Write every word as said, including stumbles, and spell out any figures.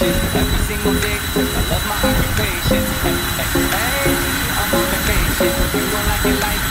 vacation. Every single day, 'cause I love my occupation. Hey, hey, hey, I'm on vacation. You gon' like it like